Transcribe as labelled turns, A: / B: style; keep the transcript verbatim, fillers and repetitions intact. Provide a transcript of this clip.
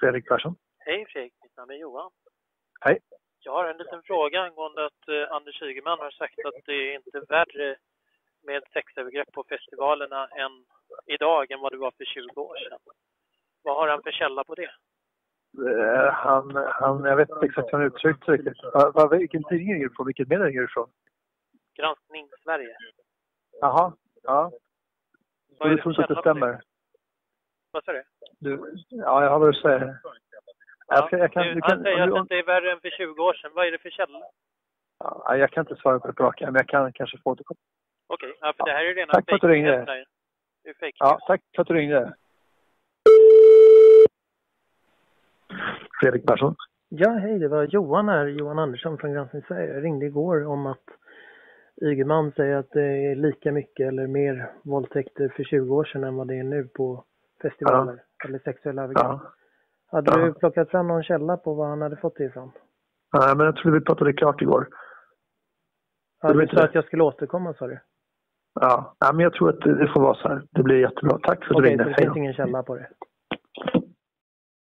A: Fredrik Persson.
B: Hej Fredrik, mitt namn är Johan.
A: Hej.
B: Jag har en liten fråga angående att eh, Anders Ygeman har sagt att det inte är värre med sexövergrepp på festivalerna än idag än vad det var för tjugo år sedan. Vad har han för källa på det?
A: Uh, han, han, jag vet inte exakt hur han uttryckt riktigt. Uh, vilken tidning är det från? Vilket medier är det från?
B: Granskning Sverige.
A: Jaha, ja.
B: Vad är
A: du
B: det
A: tror
B: för
A: inte att det
B: källa på
A: stämmer?
B: det? Vad sa du?
A: Du, ja, jag har vad du säger.
B: Ja,
A: jag, ska, jag kan,
B: du,
A: du
B: han
A: kan,
B: säger
A: om
B: att
A: du,
B: det inte är värre än för tjugo år sedan. Vad är det för källa?
A: ja, jag kan inte svara på det på raka, men jag kan kanske få återkomma.
B: Okej, okay, ja, för det här är rena
A: tack för att du ringde.
B: Det är fake.
A: Ja, tack för att du ringde. Fredrik Persson.
C: Ja, hej, det var Johan här, Johan Andersson från Granskning Sverige. Jag ringde igår om att Ygeman säger att det är lika mycket eller mer våldtäkter för tjugo år sedan än vad det är nu på festivaler ja. eller sexuella övergrepp. Ja. Hade ja. du plockat fram någon källa på vad han hade fått det ifrån?
A: Nej, men jag trodde vi pratade klart igår.
C: Ja, du sa att jag skulle återkomma, sa du?
A: Ja, ja men jag tror att det, det får vara så här. Det blir jättebra. Tack för att
C: okay,
A: du ringde.
C: Okej, så det finns ingen källa på det?